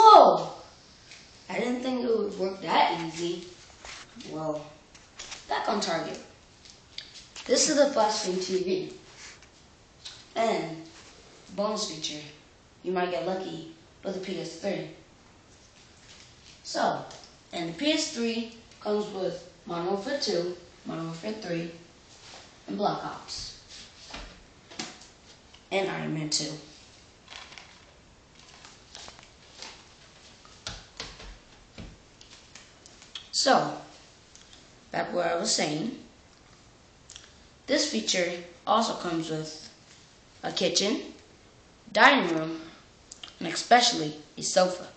Oh! I didn't think it would work that easy. Well, back on target. This is the flat screen TV. And bonus feature, you might get lucky with the PS3. So, and the PS3 comes with Modern Warfare 2, Modern Warfare 3, and Black Ops. And Iron Man 2. So, back where I was saying, this feature also comes with a kitchen, dining room, and especially a sofa.